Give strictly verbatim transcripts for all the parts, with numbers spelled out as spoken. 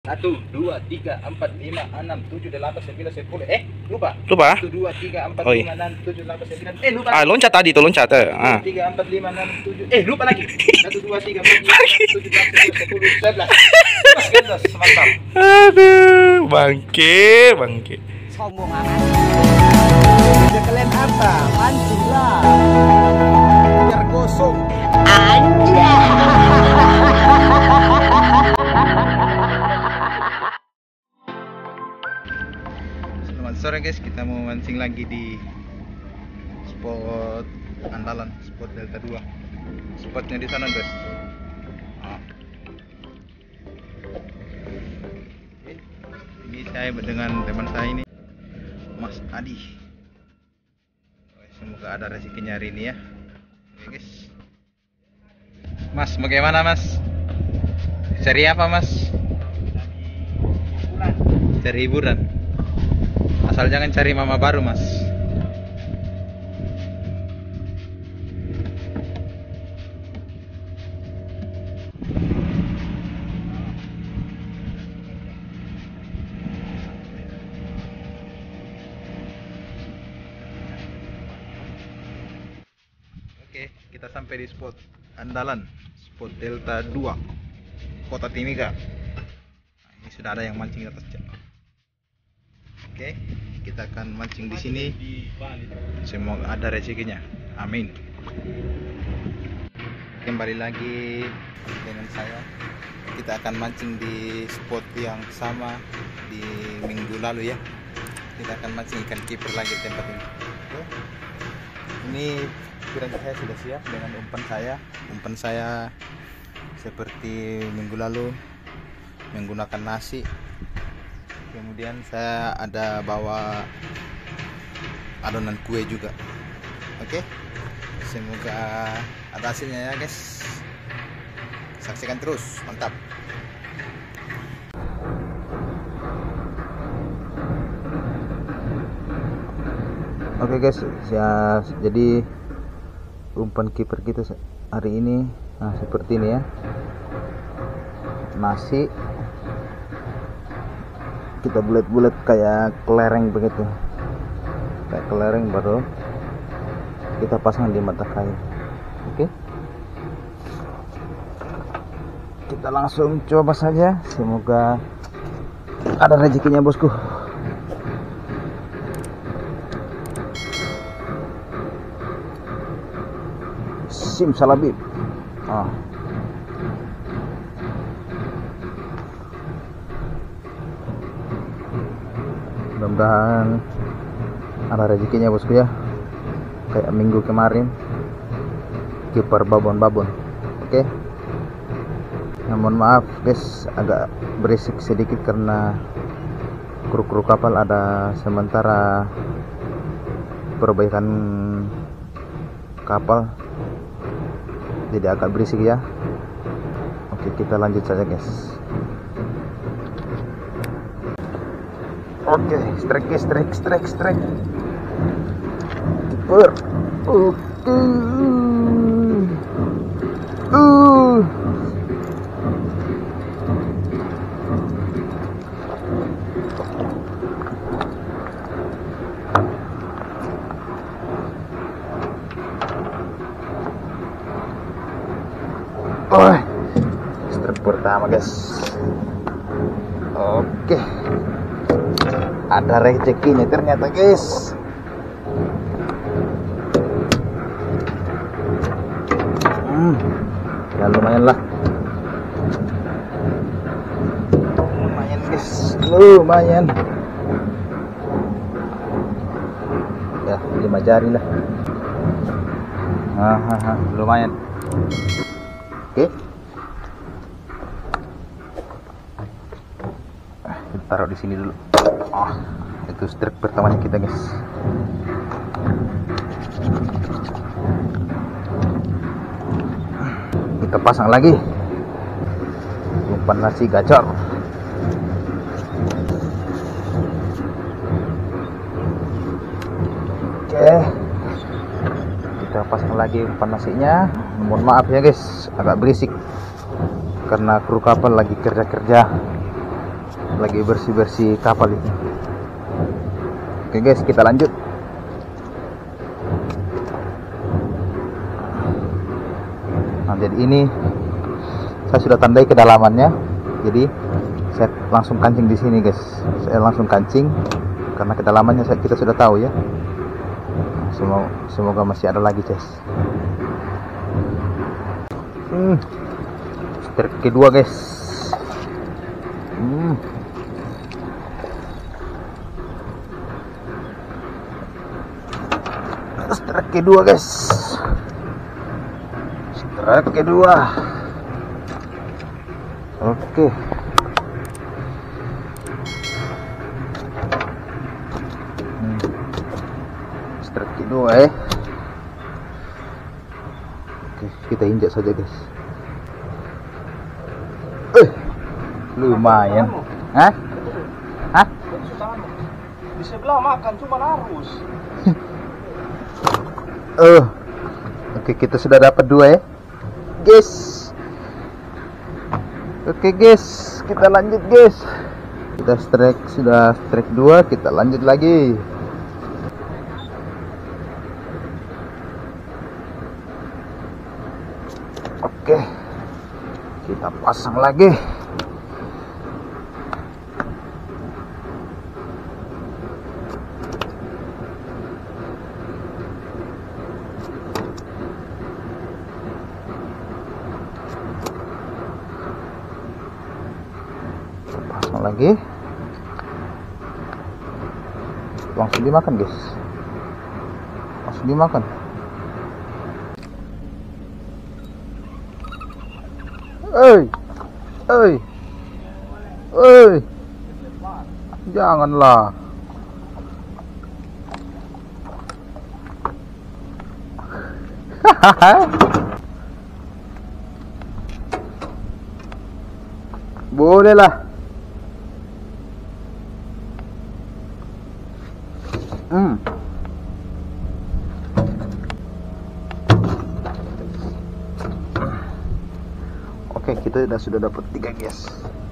Satu, dua, tiga, empat, lima, enam, tujuh, delapan, sembilan, sepuluh. Eh, lupa. Lupa? Satu, dua, tiga, empat, Oh, lima, iya. enam, tujuh, delapan, sembilan. Eh, lupa. Ah, loncat tadi tuh, loncat. Eh. Ah. Tiga, empat, lima, enam, tujuh. Eh, lupa lagi. Satu, dua, tiga, empat, lima, enam, tujuh, delapan, sembilan, sepuluh, sebelas. Sebelas gandos, mantap. Aduh, bangke, bangke. Sombong amat. Ide kalian apa? Mancing lah. Biar gosong. Anjay. Selamat sore guys, kita mau mancing lagi di spot andalan, spot Delta dua. Spotnya di sana guys. Nah. Ini saya dengan teman saya ini, Mas Adi. Semoga ada rezekinya hari ini ya. Oke guys. Mas, bagaimana Mas? Cari apa Mas? Cari hiburan. Asal jangan cari mama baru Mas. Oke, kita sampai di spot andalan, spot Delta dua, Kota Timika. Nah, ini sudah ada yang mancing di atas. Oke, kita akan mancing di sini. Semoga ada rezekinya. Amin. Kembali lagi dengan saya. Kita akan mancing di spot yang sama di minggu lalu ya. Kita akan mancing ikan kiper lagi di tempat ini. Oke. Ini piranti saya sudah siap dengan umpan saya. Umpan saya seperti minggu lalu menggunakan nasi. Kemudian saya ada bawa adonan kue juga. Oke, semoga ada hasilnya ya guys. Saksikan terus, mantap. Oke guys, ya, jadi umpan kiper kita hari ini nah seperti ini ya, nasi kita bulat-bulat kayak kelereng begitu, kayak kelereng, baru kita pasang di mata kayu. Oke, kita langsung coba saja, semoga ada rezekinya bosku. Simsalabim. Ah. Mudah-mudahan ada rezekinya bosku ya, kayak minggu kemarin kiper babon-babon. Oke, namun maaf guys, agak berisik sedikit karena kru-kru kapal ada sementara perbaikan kapal, jadi agak berisik ya. Oke, kita lanjut saja guys. Oke, strike, strike, strike, strike. Kiper. Oke. Uh. Oh, strike pertama guys. Oke. Ada rezekinya ternyata guys. Hmm, ya lumayan lah. Lumayan guys, lumayan. Ya, lima jari lah. Hahaha, lumayan. Oke. Kita taruh di sini dulu. Oh, itu strike pertamanya kita guys. Kita pasang lagi umpan nasi gacor. Oke, kita pasang lagi umpan nasinya. Mohon maaf ya guys, agak berisik karena kru kapal lagi kerja-kerja. lagi bersih-bersih kapal itu. Oke guys, kita lanjut. Nah, jadi ini saya sudah tandai kedalamannya. Jadi saya langsung kancing di sini guys. Saya langsung kancing karena kedalamannya kita sudah tahu ya. Semoga, semoga masih ada lagi guys. Hmm. Strike kedua guys. Hmm. Strike kedua guys. Strike kedua. Oke. Hmm. Strike kedua eh. Oke, kita injak saja guys. Eh, lumayan. Hah? Hah? Di sebelah makan cuma harus. Oh, oke, kita sudah dapat dua ya, guys. Oke guys, kita lanjut guys. Kita strike sudah strike dua, kita lanjut lagi. Oke, kita pasang lagi. Pasang lagi. Langsung dimakan guys. Langsung dimakan. Oi, oi, oi, janganlah. Boleh lah. Hmm. Oke, kita sudah sudah dapat tiga guys.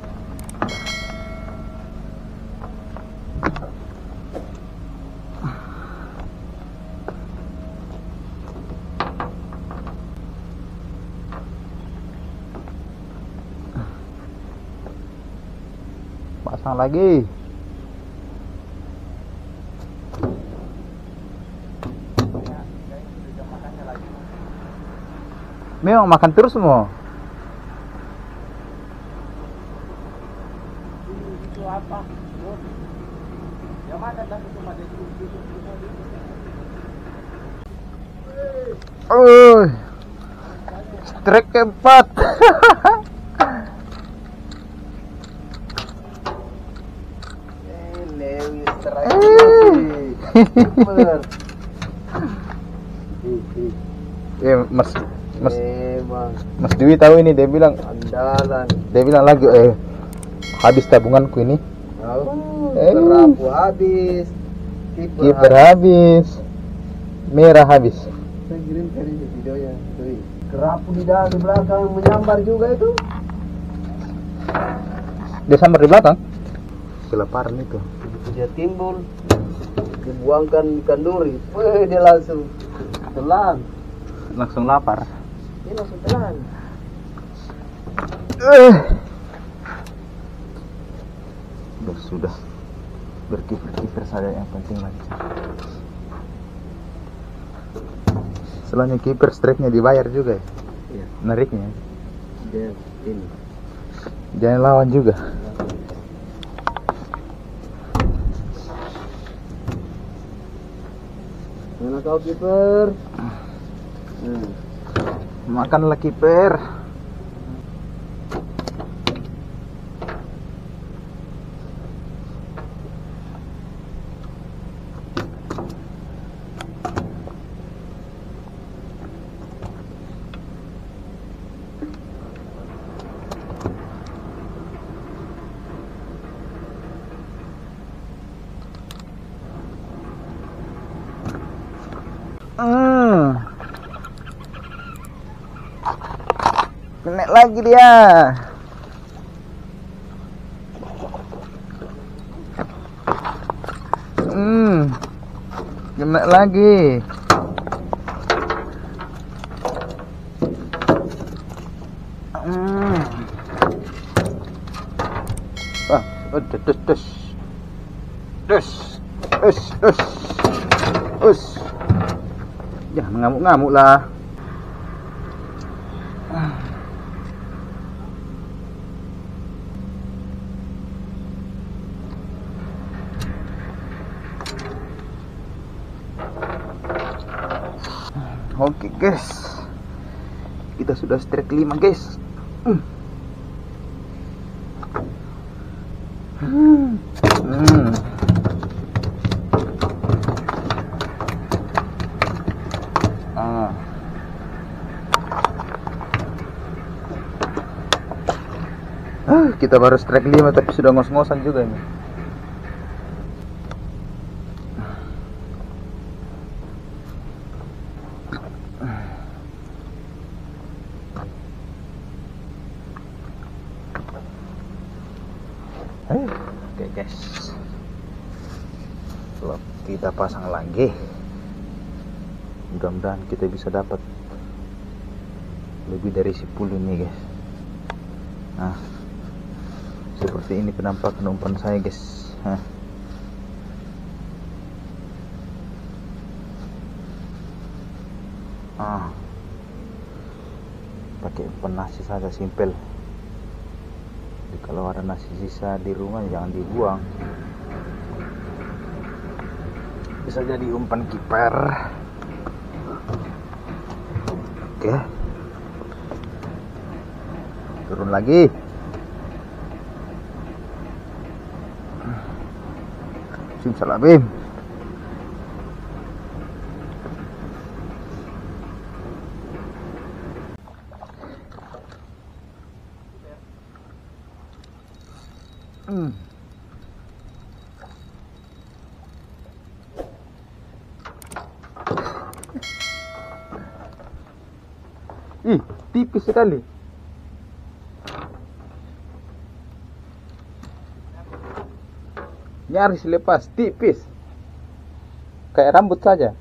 Pasang lagi. Memang makan terus semua. Itu apa? Yang makan tapi cuma dia duduk. Oh, strike keempat. Eh, Lewi strike. Bener. Ya, Mas Mas Emang Mas Dewi tahu ini, dia bilang andalan. dia bilang lagi eh habis tabunganku ini. Oh, Eh. kerapu habis. Kiper Kiper habis. Merah habis. Saya kirim tadi videonya. Tuh. Kerapu di dalam di belakang menyambar juga itu. Dia sambar di belakang. Kelaparan itu. Begitu dia timbul, dibuangkan ikan duri. Wih, dia langsung telan. Langsung lapar. Dia langsung telan. Eh. Sudah sudah berkiper-kiper saja yang penting lagi. Selain kiper, strike-nya dibayar juga ya. Iya. Nariknya. Dia ini. Jangan lawan juga. Mana kau kiper? Hmm. Makanlah kiper. Hmm. Kena lagi dia. Kena lagi. Hmm. Ah, des des des. Des. Us, us. Us. Jangan ngamuk-ngamuk lah. Oke guys, kita sudah strike lima guys. Hmm. Hmm. Ah. Ah, kita baru strike lima tapi sudah ngos-ngosan juga nih. Oke guys, kalau kita pasang lagi, mudah-mudahan kita bisa dapat lebih dari sepuluh nih guys. Nah, seperti ini penampakan umpan saya guys. Nah. Ah, pakai umpan nasi saja simpel. Jadi kalau ada nasi sisa di rumah jangan dibuang, bisa jadi umpan kiper. Oke, turun lagi. Simsalabim. Hmm. Ih, tipis sekali. Nyaris lepas, tipis. Kayak rambut saja.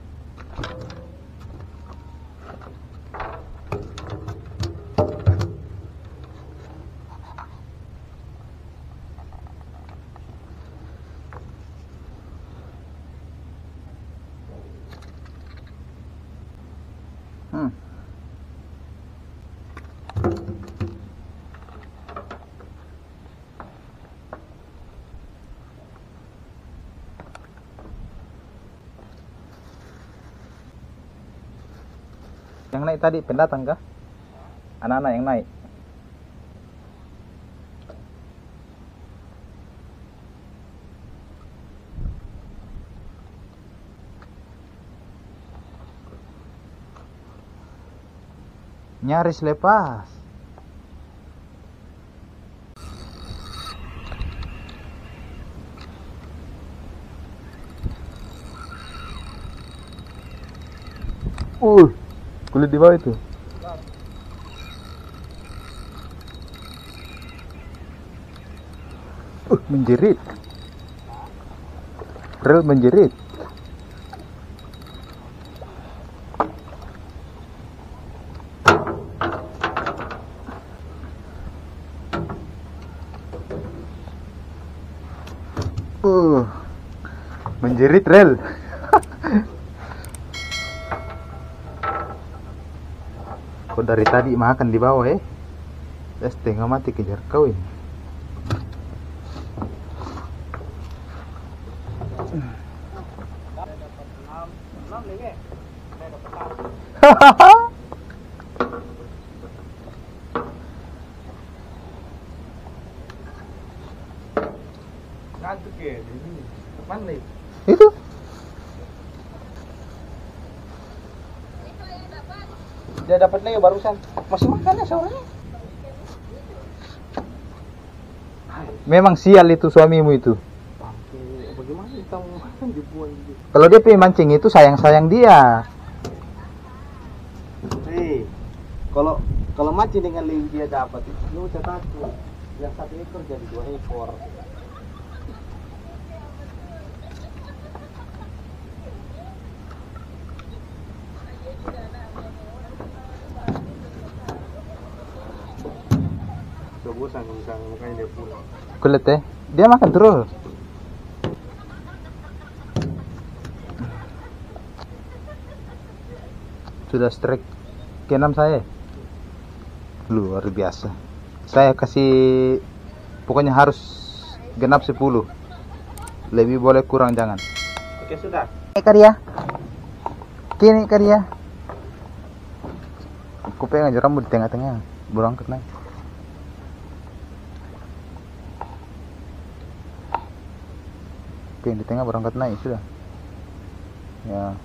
Hmm. Yang naik tadi pendatang kah? Anak-anak yang naik. Nyaris lepas. Uh, kulit di bawah itu. Uh, menjerit. Rel menjerit. Uh, menjerit rel. Kok dari tadi makan di bawah ya? Saya setengah mati kejar kau ini. Ngantuk ya, ini teman nih. Itu Dia dapat lagi barusan. Masih makan ya suaranya. memang sial itu suamimu itu. Bagaimana kamu makan dibuang gitu? Kalau dia pengen mancing itu sayang-sayang dia. Hei, kalau kalau mancing dengan link dia dapat, lu usah takut. Yang satu ekor jadi dua ekor. bosan misalnya, makanya dia pulang. Kulit ya, dia makan terus. Sudah strike keenam saya. Luar biasa. Saya kasih pokoknya harus genap sepuluh. Lebih boleh kurang jangan. Oke sudah. Ini karya. Kini karya. Aku pengen aja rambut di tengah-tengah. Berangkat naik. Oke, di tengah berangkat naik sudah. Ya.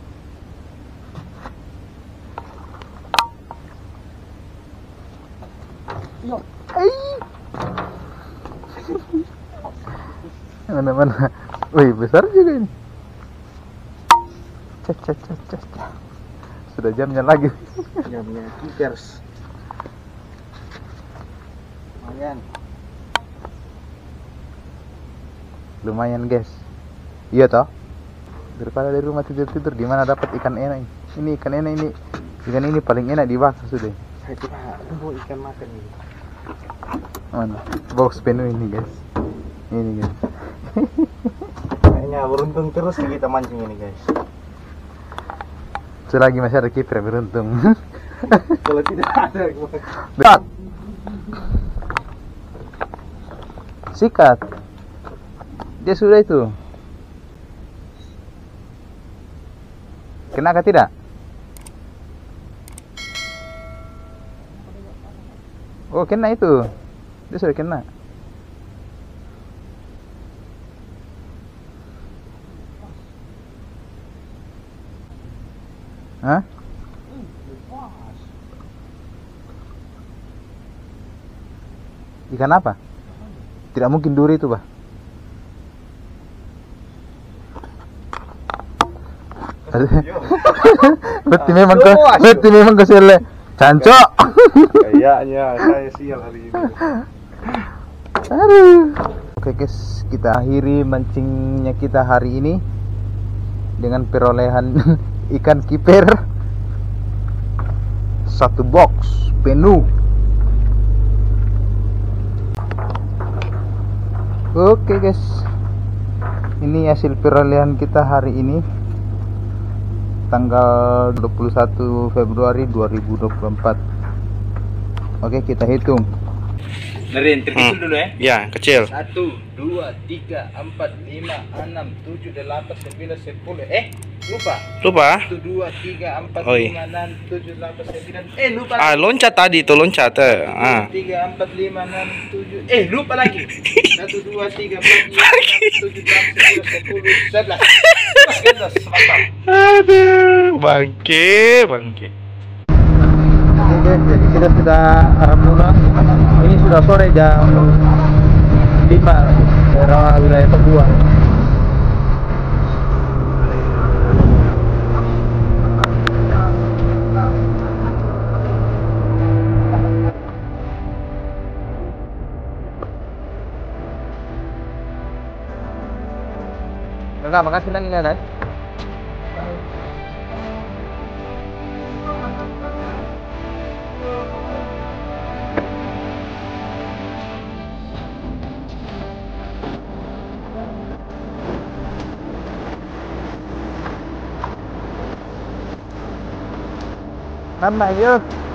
Yo. Ai. Mana-mana. Wih, besar juga ini. Cek, cek, cek, cek. Sudah jamnya lagi. Jamnya kickers. Lumayan. Lumayan, guys. Iya toh? Daripada dari rumah tidur-tidur, di mana dapat ikan enak ini? Ini ikan enak ini. Ikan ini paling enak dibakar sudah. Saya coba tunggu ikan makan ini. Mana? Box penuh ini, guys. Ini, guys. Kayaknya beruntung terus nih kita mancing ini, guys. Selagi masih ada kiper beruntung. Kalau tidak ada, Sikat. Sikat. Dia sudah itu. Kena kah tidak? Oh, kena itu. Dia sudah kena. Hah? Ikan apa? Tidak mungkin duri itu, Bah. Berarti memang ke, berarti memang kesele. Cancok. Kayaknya saya sial hari ini. Aduh. Oke guys, kita akhiri mancingnya kita hari ini dengan perolehan ikan kiper satu box penuh. Oke guys, ini hasil perolehan kita hari ini tanggal dua puluh satu Februari dua ribu dua puluh empat. Oke, kita hitung. Dari yang terkecil Hmm. dulu ya. Ya, kecil. Satu, dua, tiga, empat, lima, enam, tujuh, delapan, sembilan, sepuluh. Eh, lupa. Lupa? Satu, dua, tiga, empat, Oh, iya. lima, enam, tujuh, delapan, sembilan. Eh, lupa. Ah, loncat tadi tuh loncat. Eh. Ah. Tiga, empat, lima, enam, tujuh. Eh, lupa lagi. Satu, dua, tiga, empat, lima, enam, tujuh, delapan, sembilan, sepuluh, sebelas. Sebelas, sebelas. Aduh, bangke, bangke. Oke guys, jadi kita sudah uh, pulang. Ini sudah sore jam lima daerah wilayah Papua. Enggak, makasih lagi kan? Năm này chứ